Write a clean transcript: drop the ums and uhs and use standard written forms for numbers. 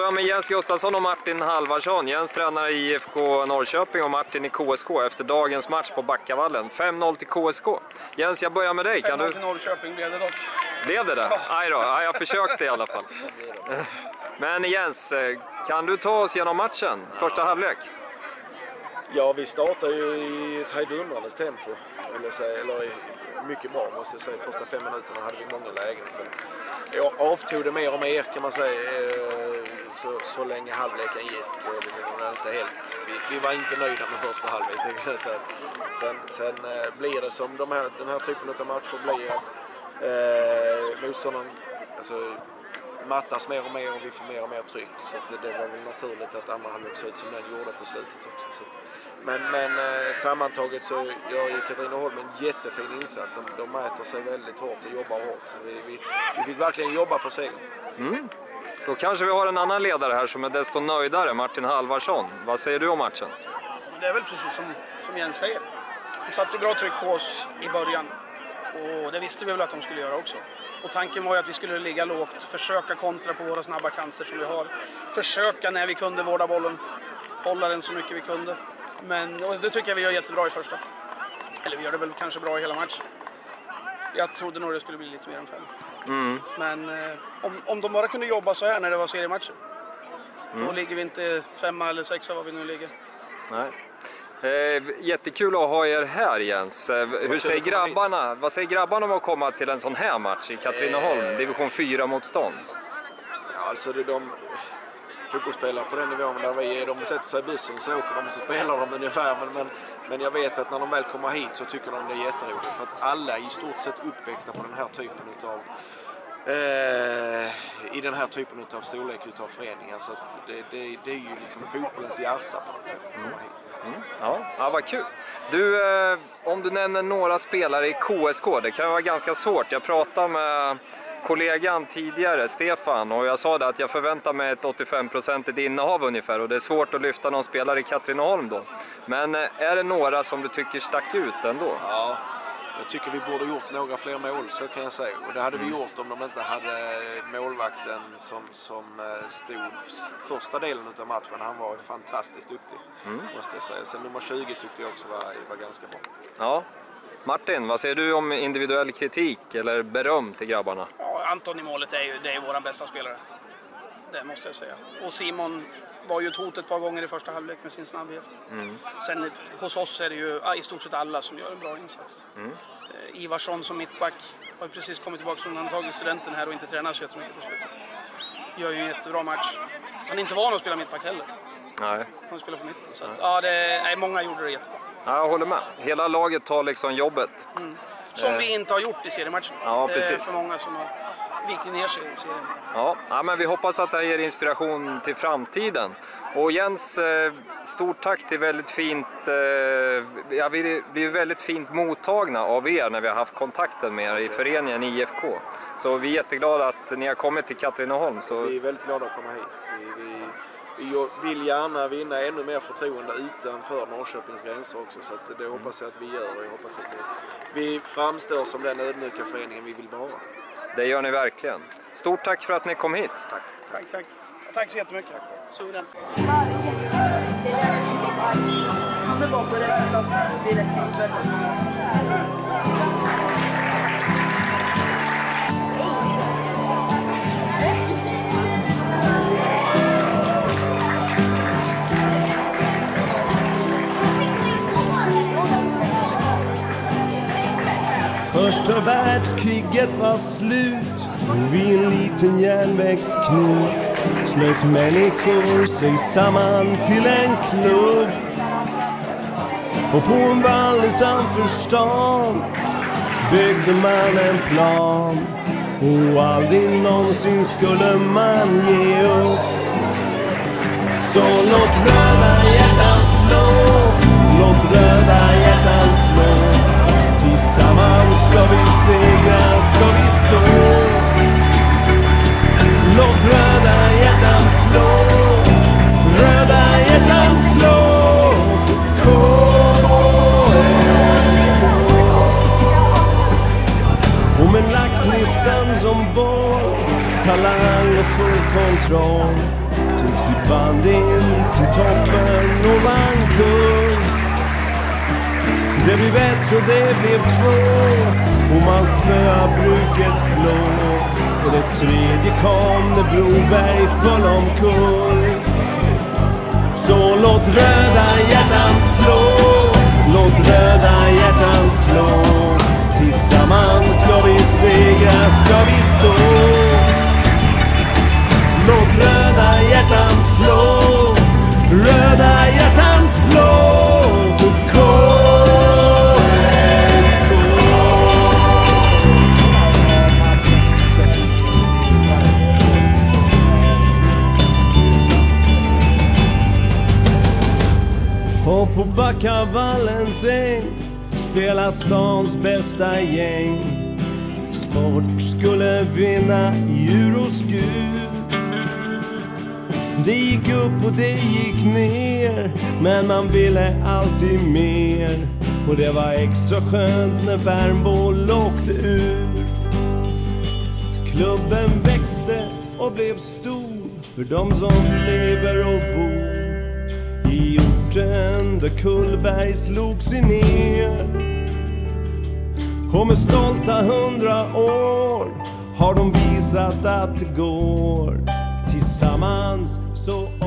prata med Jens Gustafsson och Martin Halvarsson. Jens tränar i IFK Norrköping och Martin i KSK efter dagens match på Backavallen. 5-0 till KSK. Jens, jag börjar med dig. 5-0 till Norrköping blev det dock. Blev det det? Aj då, jag försökte i alla fall. Men Jens, kan du ta oss genom matchen? Första halvlek? Ja, vi startade ju i ett hejdundrandes tempo, eller mycket bra måste jag säga. Första 5 minuterna hade vi många lägen. Sen jag avtog det mer och mer kan man säga så länge halvleken gick. Det var inte helt, vi var inte nöjda med första halvlek. Sen blir det som den här typen av matcher blir att motståndaren mattas mer och mer och vi får mer och mer tryck. Så det var väl naturligt att andra halvlek såg ut som den gjorde på slutet också. Så. Men sammantaget så gör ju Katrineholm en jättefin insats. De mäter sig väldigt hårt och jobbar hårt. Så vi fick verkligen jobba för sig. Då kanske vi har en annan ledare här som är desto nöjdare, Martin Halvarsson. Vad säger du om matchen? Det är väl precis som Jens säger. De satte bra tryck på oss i början. Och det visste vi väl att de skulle göra också. Och tanken var ju att vi skulle ligga lågt, försöka kontra på våra snabba kanter som vi har. Försöka när vi kunde vårda bollen, hålla den så mycket vi kunde. Och det tycker jag vi gör jättebra i första. Eller vi gör det väl kanske bra i hela matchen. Jag trodde nog det skulle bli lite mer än 5. Men om de bara kunde jobba så här när det var seriematcher. Då ligger vi inte 5 eller 6 vad vi nu ligger. Nej. Jättekul att ha er här, Jens. Vad säger grabbarna om att komma till en sån här match i Katrineholm, division 4-motstånd? Ja, alltså de fotbollsspelare på den nivån där vi är, de sätter sig i bussen så åker de och så spelar de ungefär. Men jag vet att när de väl kommer hit så tycker de det är jätteroligt. För att alla är i stort sett uppväxta på den här typen utav i den här typen av storlek utav föreningar. Så att det är ju liksom fotbollens hjärta på något sätt. Ja, vad kul. Du, om du nämner några spelare i KSK, det kan vara ganska svårt. Jag pratade med kollegan tidigare, Stefan, och jag sa det att jag förväntar mig ett 85% innehav ungefär, och det är svårt att lyfta någon spelare i Katrineholm då. Men är det några som du tycker stack ut ändå? Ja, jag tycker vi borde gjort några fler mål, så kan jag säga. Och det hade vi gjort om de inte hade målvakten som stod första delen av matchen. Han var fantastiskt duktig, måste jag säga. Sen nummer 20 tyckte jag också var ganska bra. Ja. Martin, vad säger du om individuell kritik eller beröm till grabbarna? Ja, Anton i målet det är vår bästa spelare. Det måste jag säga. Och Simon var ju ett hot ett par gånger i första halvlek med sin snabbhet. Sen hos oss är det ju i stort sett alla som gör en bra insats. Ivarsson som mittback har precis kommit tillbaka från antagit studenten här och inte tränar så jättemycket på slutet. Gör ju en jättebra match. Han är inte van att spela mittback heller. Nej. Han spelar på mitten. Så att, många gjorde det jättebra. Ja, jag håller med. Hela laget tar liksom jobbet. Som vi inte har gjort i seriematchen. Ja, det precis. är för många som har vikit ner sig i serien. Ja, men vi hoppas att det ger inspiration till framtiden. Och Jens, stort tack till väldigt fint... vi är väldigt fint mottagna av er när vi har haft kontakten med er i föreningen IFK. Så vi är jätteglada att ni har kommit till Katrineholm. Så... Vi är väldigt glada att komma hit. Vi vill gärna vinna ännu mer förtroende utanför Norrköpings gränser också. Så att det hoppas jag att vi gör, och jag hoppas att vi framstår som den ödmjuka föreningen vi vill vara. Det gör ni verkligen. Stort tack för att ni kom hit. Tack. Tack så jättemycket. Suren. Första världskriget var slut vid en liten järnvägsknut. Slöt människor sig samman till en klubb. Och på en vall utanför stan byggde man en plan. Och aldrig någonsin skulle man ge upp. Så låt röda hjärtan slå, låt röda hjärtan slå. Tillsammans ska vi segra, ska vi stå. Låt röda hjärtan slå, röda hjärtan slå. Och med lacknistan som boll, talang och full kontroll, toppen och vann kung. Det blev 1 och det blev 2 och man snöade brukets blå. Och det 3:e kom när Broberg föll omkull. Så låt röda hjärtan slå, låt röda hjärtan slå. Tillsammans ska vi segra, ska vi stå. Låt röda hjärtan slå, röda hjärtan slå för KSK. Och på Backavallens äng spelar stans bästa gäng. Sport skulle vinna i Euroskur. Det gick upp och det gick ner, men man ville alltid mer. Och det var extra skönt när Värmbo åkte ur. Klubben växte och blev stor för de som lever och bor i orten där Kullberg slog sig ner. Och med stolta 100 år har de visat att det går. Tillsammans så